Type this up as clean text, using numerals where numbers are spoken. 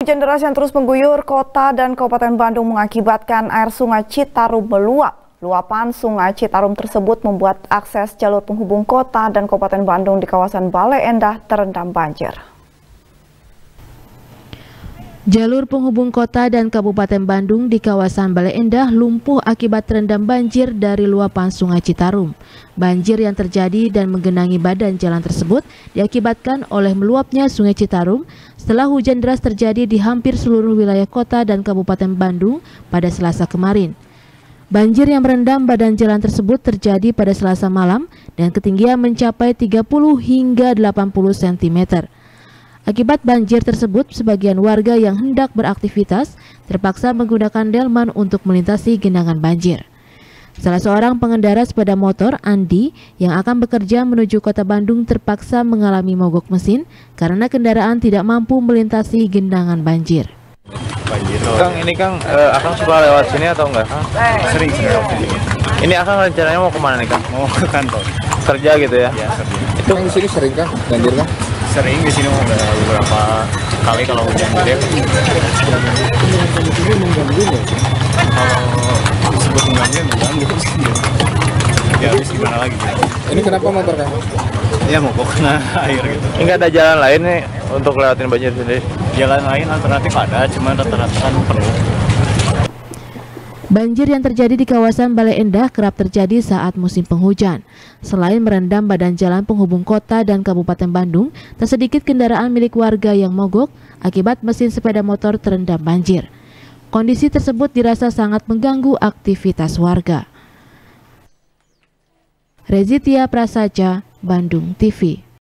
Hujan deras yang terus mengguyur kota dan Kabupaten Bandung mengakibatkan air Sungai Citarum meluap. Luapan Sungai Citarum tersebut membuat akses jalur penghubung kota dan Kabupaten Bandung di kawasan Bale Endah terendam banjir. Jalur penghubung kota dan Kabupaten Bandung di kawasan Bale Endah lumpuh akibat terendam banjir dari luapan Sungai Citarum. Banjir yang terjadi dan menggenangi badan jalan tersebut diakibatkan oleh meluapnya Sungai Citarum setelah hujan deras terjadi di hampir seluruh wilayah kota dan Kabupaten Bandung pada Selasa kemarin. Banjir yang merendam badan jalan tersebut terjadi pada Selasa malam dan ketinggian mencapai 30 hingga 80 cm. Akibat banjir tersebut, sebagian warga yang hendak beraktivitas terpaksa menggunakan delman untuk melintasi genangan banjir. Salah seorang pengendara sepeda motor, Andi, yang akan bekerja menuju kota Bandung terpaksa mengalami mogok mesin karena kendaraan tidak mampu melintasi genangan banjir. Kang, ini Kang, Akang suka lewat sini atau enggak? Sering lewat sini. Ini Akang rencananya mau kemana nih Kang? Mau ke kantor. Kerja gitu ya? Ya, kerja. Itu Kang, di sini sering Kang banjir Kang? Sering di sini udah beberapa kali kalau hujan gede. Kalau disebut mengganggu sih. Ya habis gimana lagi? Ini kenapa motor Kang? Ya mau kena air gitu. ini nggak ada jalan lain nih untuk lewatin banjir sendiri? Jalan lain alternatif ada, cuman rata-rata kan penuh. Banjir yang terjadi di kawasan Bale Endah kerap terjadi saat musim penghujan. Selain merendam badan jalan penghubung kota dan Kabupaten Bandung, tak sedikit kendaraan milik warga yang mogok akibat mesin sepeda motor terendam banjir. Kondisi tersebut dirasa sangat mengganggu aktivitas warga. Rezitia Prasaja, Bandung TV.